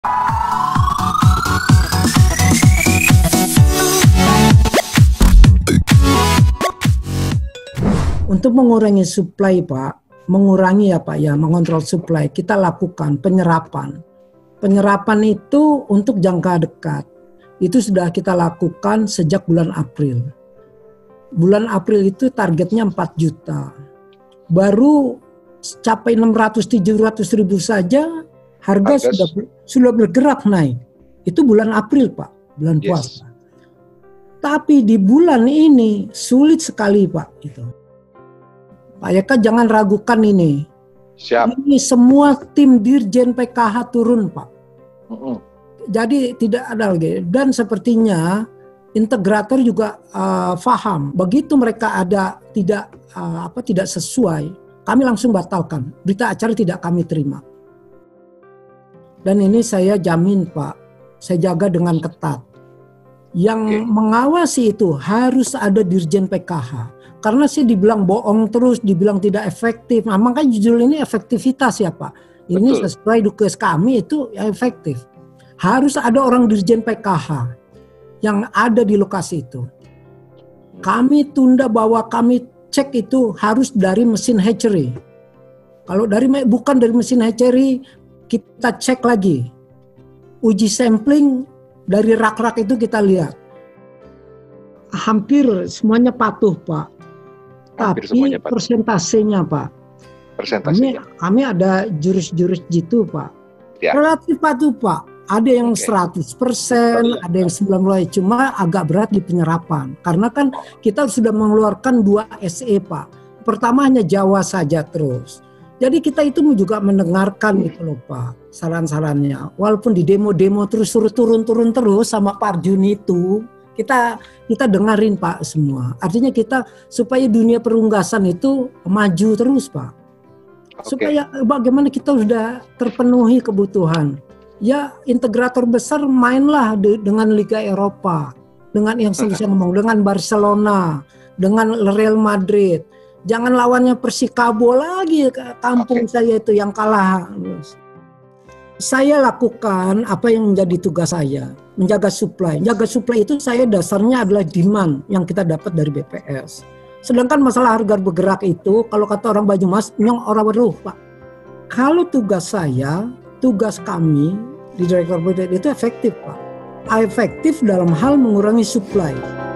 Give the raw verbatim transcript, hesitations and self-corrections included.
Untuk mengurangi supply, Pak, mengurangi ya Pak ya, mengontrol supply, kita lakukan penyerapan. Penyerapan itu untuk jangka dekat. Itu sudah kita lakukan sejak bulan April. Bulan April itu targetnya empat juta. Baru capai enam ratus tujuh ratus ribu saja, harga, harga sudah sudah bergerak naik. Itu bulan April, Pak, bulan yes. puasa. Tapi di bulan ini sulit sekali, Pak, itu. Pak Yeka jangan ragukan ini. Siap. Ini semua tim Dirjen P K H turun, Pak. Uh-uh. Jadi tidak ada lagi. Dan sepertinya integrator juga uh, paham. Begitu mereka ada tidak uh, apa tidak sesuai, kami langsung batalkan. Berita acara tidak kami terima. Dan ini saya jamin, Pak, saya jaga dengan ketat. Yang okay. mengawasi itu harus ada Dirjen P K H. Karena sih dibilang bohong terus, dibilang tidak efektif. Nah, makanya judul ini efektivitas ya Pak. Ini Betul. Sesuai dukes kami itu ya efektif. Harus ada orang Dirjen P K H yang ada di lokasi itu. Kami tunda bahwa kami cek itu harus dari mesin hatchery. Kalau dari bukan dari mesin hatchery, kita cek lagi. Uji sampling dari rak-rak itu kita lihat. Hampir semuanya patuh, Pak. Hampir Tapi semuanya patuh. Persentasenya, Pak. Persentasenya. Kami, kami ada jurus-jurus gitu, Pak. Ya. Relatif patuh, Pak. Ada yang okay. seratus persen, ada yang sembilan puluh persen. Cuma agak berat di penyerapan. Karena kan kita sudah mengeluarkan dua S E, Pak. Pertama hanya Jawa saja terus. Jadi kita itu juga mendengarkan itu loh, Pak, saran-sarannya. Walaupun di demo-demo terus suruh turun-turun terus sama Pak Arjun itu, kita kita dengerin, Pak, semua. Artinya kita supaya dunia perunggasan itu maju terus, Pak. Okay. Supaya bagaimana kita sudah terpenuhi kebutuhan. Ya integrator besar mainlah de- dengan Liga Eropa, dengan yang saya ngomong, dengan Barcelona, dengan Real Madrid. Jangan lawannya Persikabo lagi, kampung okay. saya itu yang kalah. Saya lakukan apa yang menjadi tugas saya, menjaga supply. Menjaga supply itu saya dasarnya adalah demand yang kita dapat dari B P S. Sedangkan masalah harga bergerak itu, kalau kata orang Banyumas, nyong ora weruh, Pak. Kalau tugas saya, tugas kami di Direktur Produk itu efektif, Pak. Efektif dalam hal mengurangi supply.